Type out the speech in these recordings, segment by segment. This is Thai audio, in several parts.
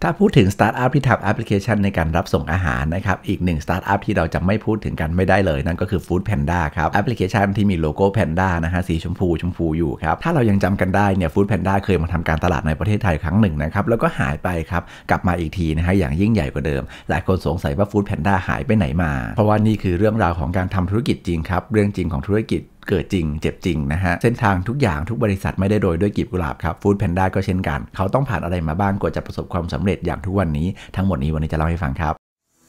ถ้าพูดถึงสตาร์ทอัพที่ทำแอปพลิเคชันในการรับส่งอาหารนะครับอีกหนึ่งสตาร์ทอัพที่เราจะไม่พูดถึงกันไม่ได้เลยนั่นก็คือ Food Panda ครับแอปพลิเคชันที่มีโลโก้แพนด้านะฮะสีชมพูอยู่ครับถ้าเรายังจำกันได้เนี่ย Food Panda เคยมาทำการตลาดในประเทศไทยครั้งหนึ่งนะครับแล้วก็หายไปครับกลับมาอีกทีนะฮะอย่างยิ่งใหญ่กว่าเดิมหลายคนสงสัยว่า Food Panda หายไปไหนมาเพราะว่านี่คือเรื่องราวของการทำธุรกิจจริงครับเรื่องจริงของธุรกิจเกิดจริงเจ็บจริงนะฮะเส้นทางทุกอย่างทุกบริษัทไม่ได้โรยด้วยกลีบกุหลาบครับ Food Panda ก็เช่นกันเขาต้องผ่านอะไรมาบ้างกว่าจะประสบความสำเร็จอย่างทุกวันนี้ทั้งหมดนี้วันนี้จะเล่าให้ฟังครับ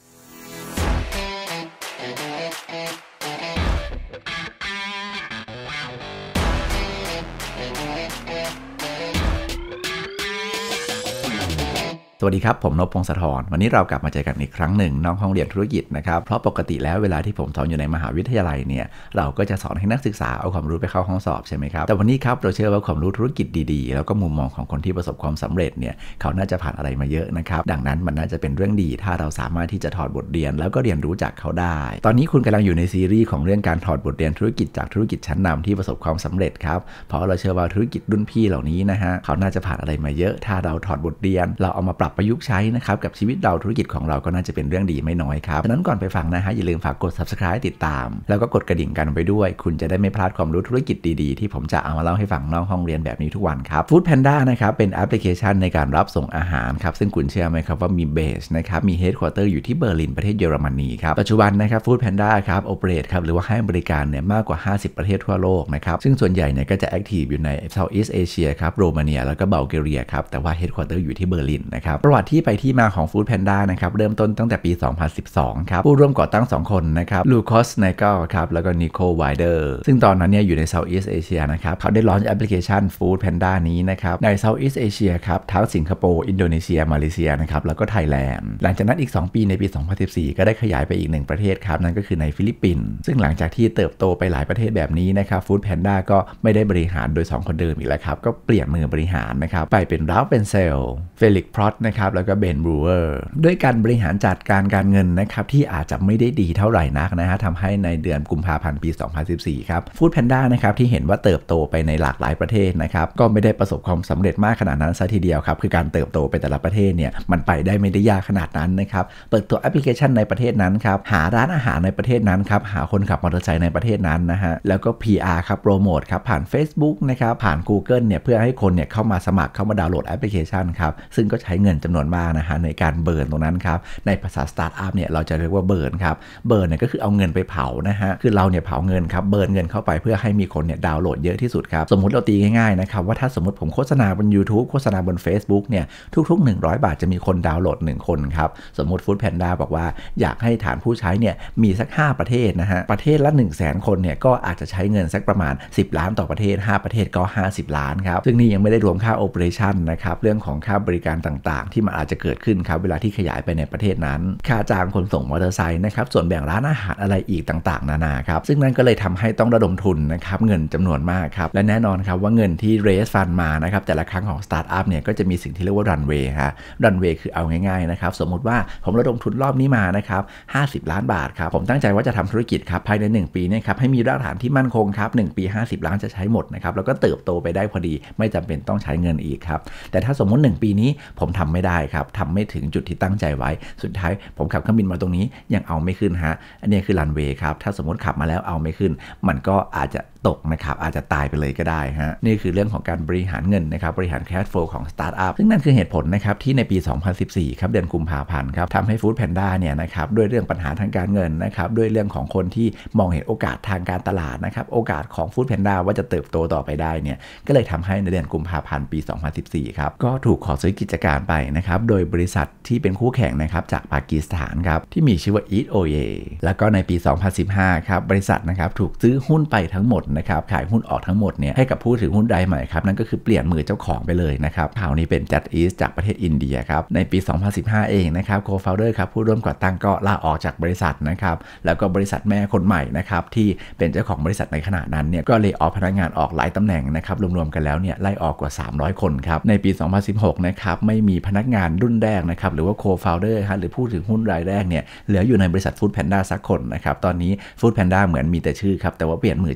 สวัสดีครับผมนพพงศธรวันนี้เรากลับมาเจอกันอีกครั้งหนึ่งนอกห้องเรียนธุรกิจนะครับเพราะปกติแล้วเวลาที่ผมสอนอยู่ในมหาวิทยาลัยเนี่ยเราก็จะสอนให้นักศึกษาเอาความรู้ไปเข้าห้องสอบใช่ไหมครับแต่วันนี้ครับเราเชื่อว่าความรู้ธุรกิจดีๆแล้วก็มุมมองของคนที่ประสบความสำเร็จเนี่ยเขาน่าจะผ่านอะไรมาเยอะนะครับดังนั้นมันน่าจะเป็นเรื่องดีถ้าเราสามารถที่จะถอดบทเรียนแล้วก็เรียนรู้จากเขาได้ตอนนี้คุณกำลังอยู่ในซีรีส์ของเรื่องการถอดบทเรียนธุรกิจจากธุรกิจชั้นนำที่ประสบความสำเร็จครับเพราะเราเชื่อว่าธุรกิจรุ่นพี่เหล่านี้นะฮะเขาน่าจะผ่านอะไรมาเยอะถ้าเราถอดบทเรียนเราเอามาปรับประยุกต์ใช้นะครับกับชีวิตเราธุรกิจของเราก็น่าจะเป็นเรื่องดีไม่น้อยครับฉะนั้นก่อนไปฟังนะฮะอย่าลืมฝากกด Subscribe ติดตามแล้วก็กดกระดิ่งกันไปด้วยคุณจะได้ไม่พลาดความรู้ธุรกิจดีๆที่ผมจะเอามาเล่าให้ฟังนอกห้องเรียนแบบนี้ทุกวันครับ Food Panda นะครับเป็นแอปพลิเคชันในการรับส่งอาหารครับซึ่งคุณเชื่อไหมครับว่ามีเบสนะครับมี Headquarter อยู่ที่เบอร์ลินประเทศเยอรมนีครับปัจจุบันนะครับ Food Panda ครับ operate ครับหรือว่าให้บริการเนี่ยมากกว่า50ประเทศทั่วโลกนะครับซึ่งส่วนใหญ่เนี่ยก็จะ active อยู่ใน Southeast Asia ครับโรมาเนียแล้วก็บัลแกเรียครับแต่ว่า Headquarter อยู่ที่เบอร์ลินนะครับประวัติที่ไปที่มาของ Food Pandaนะครับเริ่มต้นตั้งแต่ปี 2012 ครับผู้ร่วมก่อตั้ง2คนนะครับลูคัสไนเกิลครับแล้วก็นิโคลไวเดอร์ซึ่งตอนนั้นเนี่ยอยู่ใน Southeast Asia นะครับเขาได้ลอนช์แอปพลิเคชัน Food Panda นี้นะครับใน Southeast Asia ครับทั้งสิงคโปร์อินโดนีเซียมาเลเซียนะครับแล้วก็ไทยแลนด์หลังจากนั้นอีก2ปีในปี 2014 ก็ได้ขยายไปอีก1ประเทศครับนั่นก็คือในฟิลิปปินส์ซึ่งหลังจากที่เติบโตไปหลายประเทศแบบนี้นะครับ Food Panda ก็ไม่ได้บริหารโดย2คนเดิมอีกแล้วครับก็เปลี่ยนมือบริหารนะครับไปเป็นราฟเป็นเซลเฟลิกซ์พรอตนะครับแล้วก็เบนบรูเวอร์ด้วยการบริหารจัดการเงินนะครับที่อาจจะไม่ได้ดีเท่าไหร่นักนะฮะทำให้ในเดือนกุมภาพันธ์ปี 2014 ครับ Food Panda นะครับที่เห็นว่าเติบโตไปในหลากหลายประเทศนะครับก็ไม่ได้ประสบความสำเร็จมากขนาดนั้นซะทีเดียวครับคือการเติบโตไปแต่ละประเทศเนี่ยมันไปได้ไม่ได้ยากขนาดนั้นนะครับเปิดตัวแอปพลิเคชันในประเทศนั้นครับหาร้านอาหารในประเทศนั้นครับหาคนขับมอเตอร์ไซค์ในประเทศนั้นนะฮะแล้วก็ PR ครับโปรโมทครับผ่าน Facebook นะครับผ่าน Google เนี่ยเพื่อให้คนเนี่ยเข้ามาสมัครเข้ามาดาวน์โหลดแอปพลิเคชันครับซึ่งก็ใช้เงินจำนวนมากนะฮะในการเบิร์นตรงนั้นครับในภาษาสตาร์ทอัพเนี่ยเราจะเรียกว่าเบิร์นครับเบิร์นเนี่ยก็คือเอาเงินไปเผานะฮะคือเราเนี่ยเผาเงินครับเบิร์นเงินเข้าไปเพื่อให้มีคนเนี่ยดาวน์โหลดเยอะที่สุดครับสมมุติเราตีง่ายๆนะครับว่าถ้าสมมติผมโฆษณาบน YouTube โฆษณาบน Facebook เนี่ยทุกๆ100 บาทจะมีคนดาวน์โหลด1คนครับสมมุติ Food Panda บอกว่าอยากให้ฐานผู้ใช้เนี่ยมีสัก5ประเทศนะฮะประเทศละ 100,000 คนเนี่ยก็อาจจะใช้เงินสักประมาณ10 ล้านต่อประเทศ5ประเทศก็50 ล้านครับซึ่งนี่ยังไม่ได้รวมค่า Operation นะครับเรื่องของค่าบริการต่างๆที่มันอาจจะเกิดขึ้นครับเวลาที่ขยายไปในประเทศนั้นค่าจ้างคนส่งมอเตอร์ไซค์นะครับส่วนแบ่งร้านอาหารอะไรอีกต่างๆนานาครับซึ่งนั่นก็เลยทำให้ต้องระดมทุนนะครับเงินจำนวนมากครับและแน่นอนครับว่าเงินที่ raise fund มานะครับแต่ละครั้งของสตาร์ทอัพเนี่ยก็จะมีสิ่งที่เรียกว่า runway ฮะ runway คือเอาง่ายๆนะครับสมมติว่าผมระดมทุนรอบนี้มานะครับ50 ล้านบาทครับผมตั้งใจว่าจะทำธุรกิจครับภายใน1ปีเนี่ยครับให้มีรากฐานที่มั่นคงครับ1ปี50 ล้านจะใช้หมดนะครับแล้วก็เติบโตไปได้พอดีไม่จำเป็นต้องใช้เงินอีกครับแต่ถ้าสมมติ1ปีนี้ผมทำไม่ได้ครับทำไม่ถึงจุดที่ตั้งใจไว้สุดท้ายผมขับเครื่องบินมาตรงนี้ยังเอาไม่ขึ้นฮะอันนี้คือรันเวย์ครับถ้าสมมติขับมาแล้วเอาไม่ขึ้นมันก็อาจจะตกนะครับอาจจะตายไปเลยก็ได้ฮะนี่คือเรื่องของการบริหารเงินนะครับบริหารแคชโฟลว์ของสตาร์ทอัพซึ่งนั่นคือเหตุผลนะครับที่ในปี 2014 ครับเดือนกุมภาพันธ์ครับทำให้ Food Panda เนี่ยนะครับด้วยเรื่องปัญหาทางการเงินนะครับด้วยเรื่องของคนที่มองเห็นโอกาสทางการตลาดนะครับโอกาสของ Food Panda ว่าจะเติบโตต่อไปได้เนี่ยก็เลยทำให้ในเดือนกุมภาพันธ์ปี 2014 ครับก็ถูกขอซื้อกิจการไปนะครับโดยบริษัทที่เป็นคู่แข่งนะครับจากปากีสถานครับที่มีชื่อว่า Eat Oye แล้วก็ในปี 2015 ครับบริษัทนะครับถูกซื้อหุ้นไปทั้งหมดนะครับขายหุ้นออกทั้งหมดเนี่ยให้กับผู้ถือหุ้นรายใหม่ครับนั่นก็คือเปลี่ยนมือเจ้าของไปเลยนะครับข่าวนี้เป็น Just Eat จากประเทศอินเดียครับในปี 2015 เองนะครับโคฟาวเดอร์ครับผู้ร่วมก่อตั้งก็ลาออกจากบริษัทนะครับแล้วก็บริษัทแม่คนใหม่นะครับที่เป็นเจ้าของบริษัทในขณะนั้นเนี่ยก็เลยออกพนักงานออกหลายตำแหน่งนะครับรวมๆกันแล้วเนี่ยไล่ออกกว่า300 คนครับในปี 2016 นะครับไม่มีพนักงานรุ่นแรกนะครับหรือว่าโคฟาวเดอร์ฮะหรือผู้ถือหุ้นรายแรกเนี่ยเหลืออยู่ในบริษัท Food Panda สักคนนะครับตอนนี้ Food Panda เหมือนมีแต่ชื่อครับแต่ว่าเปลี่ยนมือเจ้าของไป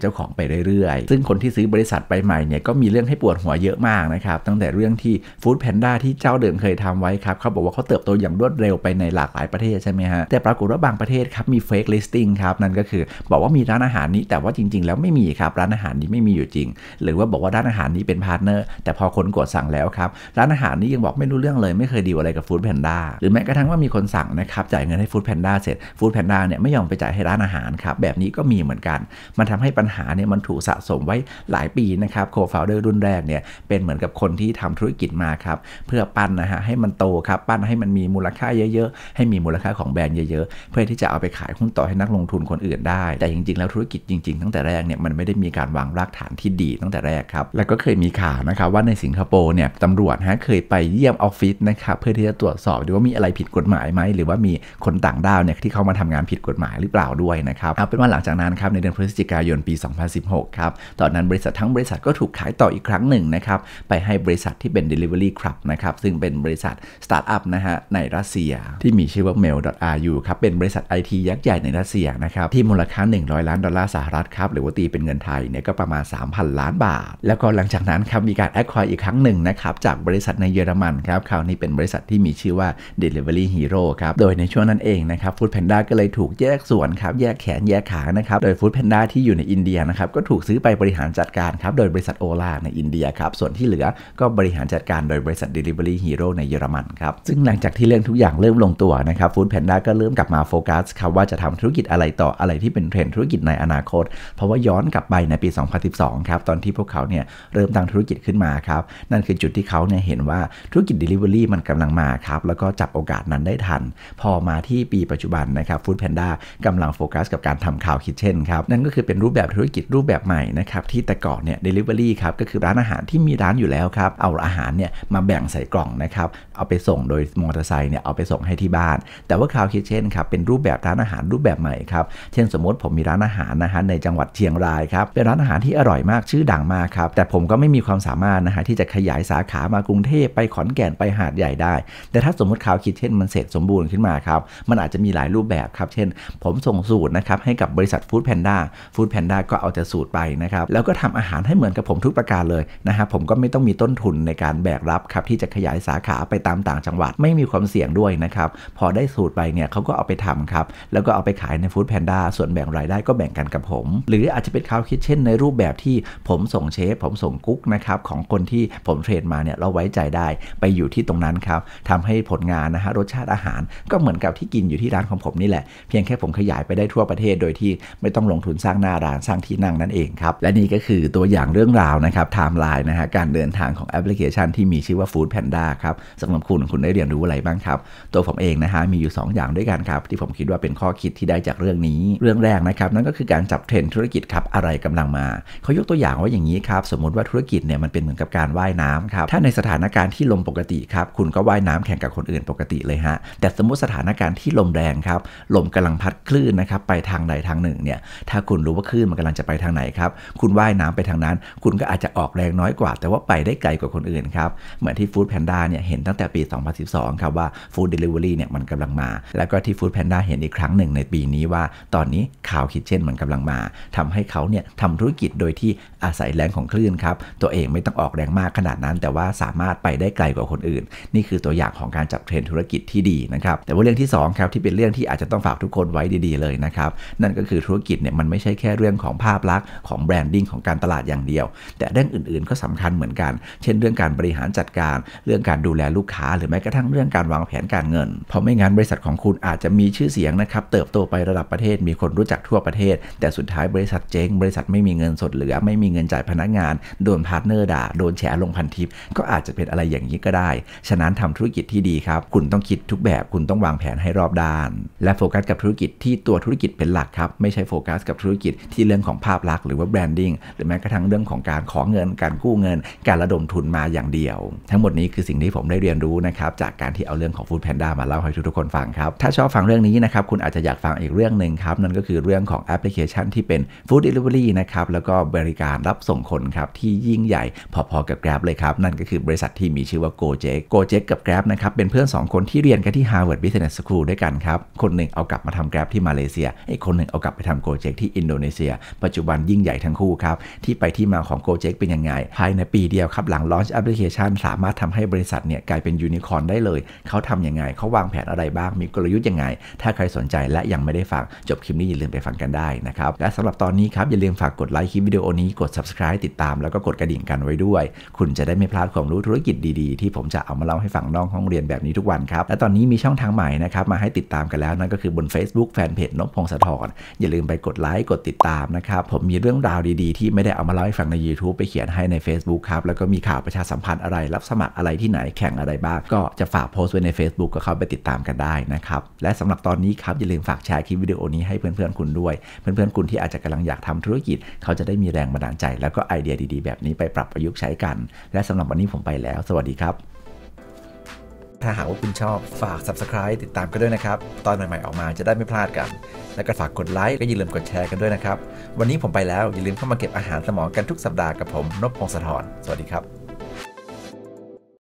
เรื่อยๆซึ่งคนที่ซื้อบริษัทไปใหม่เนี่ยก็มีเรื่องให้ปวดหัวเยอะมากนะครับตั้งแต่เรื่องที่ Food Panda ที่เจ้าเดิมเคยทำไว้ครับเขาบอกว่าเขาเติบโตอย่างรวดเร็วไปในหลากหลายประเทศใช่ไหมฮะแต่ปรากฏว่าบางประเทศครับมี fake listing ครับนั่นก็คือบอกว่ามีร้านอาหารนี้แต่ว่าจริงๆแล้วไม่มีครับร้านอาหารนี้ไม่มีอยู่จริงหรือว่าบอกว่าร้านอาหารนี้เป็นพาร์ทเนอร์แต่พอคนกดสั่งแล้วครับร้านอาหารนี้ยังบอกไม่รู้เรื่องเลยไม่เคยดีลอะไรกับ Food Panda หรือแม้กระทั่งว่ามีคนสั่งนะครับจ่ายเงินให้ Food Panda เสร็จ Food Panda เนี่ยไม่ยอมไปจ่ายให้ร้านอาหารครับแบบนี้ก็มีเหมือนกันมันทำให้ปัญหาเนี่ยมันถูกสะสมไว้หลายปีนะครับโคฟาวเดอร์รุ่นแรกเนี่ยเป็นเหมือนกับคนที่ทำธุรกิจมาครับเพื่อปั้นนะฮะให้มันโตครับปั้นให้มันมีมูลค่าเยอะๆให้มีมูลค่าของแบรนด์เยอะๆเพื่อที่จะเอาไปขายหุ้นต่อให้นักลงทุนคนอื่นได้แต่จริงๆแล้วธุรกิจจริงๆตั้งแต่แรกเนี่ยมันไม่ได้มีการวางรากฐานที่ดีตั้งแต่แรกครับแล้วก็เคยมีข่าวนะครับว่าในสิงคโปร์เนี่ยตำรวจเคยไปเยี่ยมออฟฟิศนะครับเพื่อที่จะตรวจสอบดูว่ามีอะไรผิดกฎหมายไหมหรือว่ามีคนต่างด้าวเนี่ยที่เขามาทำงานผิดกฎหมายหรือเปล่าด้วยนะครับเอาเป็นว่าหลังจากนั้นครับในเดือนพฤศจิกายนปี 2016 ครับตอนนั้นบริษัททั้งบริษัทก็ถูกขายต่ออีกครั้งหนึ่งนะครับไปให้บริษัทที่เป็น Delivery Club นะครับซึ่งเป็นบริษัทสตาร์ทอัพนะฮะในรัสเซียที่มีชื่อว่า mail.ru ครับเป็นบริษัท IT ยักษ์ใหญ่ในรัสเซียนะครับที่มูลค่า$100 ล้านครับหรือว่าตีเป็นเงินไทยเนี่ยก็ประมาณ 3,000 ล้านบาทแล้วก็หลังจากนั้นครับมีการ acquire อีกครั้งหนึ่งนะครับจากบริษัทในเยอรมันครับคราวนี้เป็นบริษัทที่มีชื่อว่า Delivery Hero ครับโดยในช่วงนั้นเองนะครับ Food Panda ก็เลยถูกแยกส่วนครับแยกแขนแยกขานะครับโดย Food Panda ที่อยู่ในอินเดียนะครับก็ถูกซื้อไปบริหารจัดการครับโดยบริษัท Ola ในอินเดียครับส่วนที่เหลือก็บริหารจัดการโดยบริษัท Delivery Hero ในเยอรมันครับซึ่งหลังจากที่เรื่องทุกอย่างเริ่มลงตัวนะครับ Food Panda ก็เริ่มกลับมาโฟกัสครับว่าจะทำธุรกิจอะไรต่ออะไรที่เป็นเทรนด์ธุรกิจในอนาคตเพราะว่าย้อนกลับไปในปี 2012 ครับตอนที่พวกเขาเนี่ยเริ่มตั้งธุรกิจขึ้นมาครับนั่นคือจุดที่เขาเนี่ยเห็นว่าธุรกิจ Delivery มันกำลังมาครับแล้วก็จับโอกาสนั้นได้ทันพอมาที่ปีปัจจุบันนะครับ Food Panda กำลังโฟกัสกับการทำ Cloud Kitchen ครับนั่นก็คือเป็นรูปแบบธุรกิจรูปแบบใหม่นะครับที่แต่ก่อนเนี่ย Delivery ครับก็คือร้านอาหารที่มีร้านอยู่แล้วครับเอาอาหารเนี่ยมาแบ่งใส่กล่องนะครับเอาไปส่งโดยมอเตอร์ไซค์เนี่ยเอาไปส่งให้ที่บ้านแต่ว่า Cloud Kitchen ครับเป็นรูปแบบร้านอาหารรูปแบบใหม่ครับเช่นสมมติผมมีร้านอาหารนะฮะในจังหวัดเชียงรายครับเป็นร้านอาหารที่อร่อยมากชื่อดังมากครับแต่ผมก็ไม่มีความสามารถนะฮะที่จะขยายสาขามากรุงเทพไปขอนแก่นไปหาดใหญ่ได้แต่ถ้าสมมติ Cloud Kitchen มันเสร็จสมบูรณ์ขึ้นมาครับมันอาจจะมีหลายรูปแบบครับเช่นผมส่งสูตรนะครับให้กับบริษัท Food Panda ก็เอาแต่สูตรไปนะครับแล้วก็ทำอาหารให้เหมือนกับผมทุกประการเลยนะฮะผมก็ไม่ต้องมีต้นทุนในการแบกรับครับที่จะขยายสาขาไปตามต่างจังหวัดไม่มีความเสี่ยงด้วยนะครับพอได้สูตรไปเนี่ยเขาก็เอาไปทำครับแล้วก็เอาไปขายใน Food Panda ส่วนแบ่งรายได้ก็แบ่งกันกับผมหรืออาจจะเป็น Cloud Kitchen ในรูปแบบที่ผมส่งเชฟผมส่งกุ๊กนะครับของคนที่ผมเทรนมาเนี่ยเราไว้ใจได้ไปอยู่ที่ตรงนั้นครับทำให้ผลงานนะฮะรสชาติอาหารก็เหมือนกับที่กินอยู่ที่ร้านของผมนี่แหละเพียงแค่ผมขยายไปได้ทั่วประเทศโดยที่ไม่ต้องลงทุนสร้างหน้าร้านสร้างที่นั่งนั่นเองครับและนี่ก็คือตัวอย่างเรื่องราวนะครับไทม์ไลน์นะฮะการเดินทางของแอปพลิเคชันที่มีชื่อว่า Food Panda ครับสำหรับคุณได้เรียนรู้อะไรบ้างครับตัวผมเองนะฮะมีอยู่2อย่างด้วยกันครับที่ผมคิดว่าเป็นข้อคิดที่ได้จากเรื่องนี้เรื่องแรกนะครับนั่นก็คือการจับเทรนด์ธุรกิจครับอะไรกำลังมาเขายกตัวอย่างว่าอย่างนี้ครับสมมติว่าธุรกิจเนี่ยมันเป็นเหมือนกับการว่ายน้ำครับถ้าในสถานการณ์ที่ลมปกติครับคุณก็ว่ายน้ำแข่งกับคนอื่นปกติเลยฮะแต่สมมติสถานการณ์ที่ลมแรงครับลมกำลังพัดคลื่นนะครับไปทางใดทางหนึ่งเนี่ยถ้าคุณรู้ว่าคลื่นมันกำลังจะไปทางไหนครับคุณว่ายน้ำไปทางนั้นคุณก็อาจจะออกแรงน้อยกว่าแต่ว่าไปได้ไกลกว่าคนอื่นครับเหมือนที่ Food Panda เนี่ยเห็นตั้งแต่ปี 2012 ครับว่า Food Delivery เนี่ยมันกำลังมาแล้วก็ที่ Food Panda เห็นอีกครั้งหนึ่งในปีนี้ว่าตอนนี้Cloud Kitchen มันกำลังมาทำให้เขาเนี่ยทำธุรกิจโดยที่อาศัยแรงของคลื่นครับตัวเองไม่ต้องออกแรงมากขนาดนั้นแต่ว่าสามารถไปได้ไกลกว่าคนอื่นนี่คือตัวอย่างของการจับเทรนด์ธุรกิจที่ดีนะครับแต่ว่าเรื่องที่2ครับที่เป็นเรื่องที่อาจจะต้องฝากทุกคนไว้ดีๆเลยนะครับนั่นก็คือธุรกิจเนี่ยมันไม่ใช่แค่เรื่องของภาพลักษณ์ของแบรนดิ้งของการตลาดอย่างเดียวแต่เรื่องอื่นๆก็สำคัญเหมือนกันเช่นเรื่องการบริหารจัดการเรื่องการดูแลลูกค้าหรือแม้กระทั่งเรื่องการวางแผนการเงินเพราะไม่งั้นบริษัทของคุณอาจจะมีชื่อเสียงนะครับเติบโตไประดับประเทศมีคนรู้จักทั่วประเทศแต่สุดท้ายบริษัทเจ๊งบริษัทไม่มีเงินสดเหลือไม่มีเงินจ่ายพนักงานโดนพาร์ทเนอร์ด่าโดนแฉลงพันทิปก็อาจจะเป็นอะไรอย่างนี้ก็ได้ฉะนั้นทำธุรกิจที่ดีครับคุณต้องคิดทุกแบบคุณต้องวางแผนให้รอบด้านและโฟกัสกับธุรกิจที่ตัวธุรกิจเป็นหลักครับไม่ใช่โฟกัสกับธุรกิจที่เรื่องของภาพลักษณ์หรือว่าแบรนดิ้งหรือแม้กระทั่งเรื่องของการขอเงินการกู้เงินการระดมทุนมาอย่างเดียวทั้งหมดนี้คือสิ่งที่ผมได้เรียนรู้นะครับจากการที่เอาเรื่องของ Food Panda มาเล่าให้ทุกคนฟังครับถ้าชอบฟังเรื่องนี้นะครับคุณอาจจะอยากฟังอีกเรื่องนึงครับนั่นก็คือเรื่องของแอปพลิเคชันที่เป็น Food Delivery นะครับแล้วก็บริการรับส่งคนครับที่ยิ่งใหญ่พอๆกับ Grab เลยครับนั่นก็คือบริษัทที่มีชื่อว่า Gojek กับ Grab นะครับเป็นเพื่อน2คนที่เรียนกันที่ Harvard Business School ด้วยกันครับคนหนึ่งเอากลับมาทำ Grab ที่มาเลเซียอีกคนหนึ่งเอากลับไปทำ Gojek ที่อินโดนีเซียปัจจุบันวันยิ่งใหญ่ทั้งคู่ครับที่ไปที่มาของ Gojek เป็นยังไงภายในปีเดียวครับหลังลอนช์แอปพลิเคชันสามารถทำให้บริษัทเนี่ยกลายเป็นยูนิคอร์นได้เลยเขาทำยังไงเขาวางแผนอะไรบ้างมีกลยุทธ์ยังไงถ้าใครสนใจและยังไม่ได้ฟังจบคลิปนี้อย่าลืมไปฟังกันได้นะครับและสำหรับตอนนี้ครับอย่าลืมฝากกดไลค์คลิปวิดีโอนี้กด Subscribe ติดตามแล้วก็กดกระดิ่งกันไว้ด้วยคุณจะได้ไม่พลาดความรู้ธุรกิจดีๆที่ผมจะเอามาเล่าให้ฟังนอกห้องเรียนแบบนี้ทุกวันครับและตอนนี้มีช่องทางใหม่นะครับมาให้ติดตามกันแล้วนั่นก็คือบน Facebook แฟนเพจนพพงศธรอย่าลืมไปกดไลค์กดติดตามนะครับผมมีเรื่องราวดีๆที่ไม่ได้เอามาเล่าให้ฟังใน YouTube ไปเขียนให้ใน Facebook ครับแล้วก็มีข่าวประชาสัมพันธ์อะไรรับสมัครอะไรที่ไหนแข่งอะไรบ้างก็จะฝากโพสต์ไว้ใน Facebook ก็เข้าไปติดตามกันได้นะครับและสำหรับตอนนี้ครับอย่าลืมฝากแชร์คลิปวิดีโอนี้ให้เพื่อนๆคุณด้วยเพื่อนๆคุณที่อาจจะกำลังอยากทำธุรกิจเขาจะได้มีแรงบันดาลใจแล้วก็ไอเดียดีๆแบบนี้ไปปรับประยุกต์ใช้กันและสำหรับวันนี้ผมไปแล้วสวัสดีครับถ้าหากว่าคุณชอบฝาก Subscribe ติดตามกันด้วยนะครับตอนใหม่ๆออกมาจะได้ไม่พลาดกันแล้วก็ฝากกดไลค์ก็อย่าลืมกดแชร์กันด้วยนะครับวันนี้ผมไปแล้วอย่าลืมเข้ามาเก็บอาหารสมองกันทุกสัปดาห์กับผมนพพงศธรสวัสดีครับ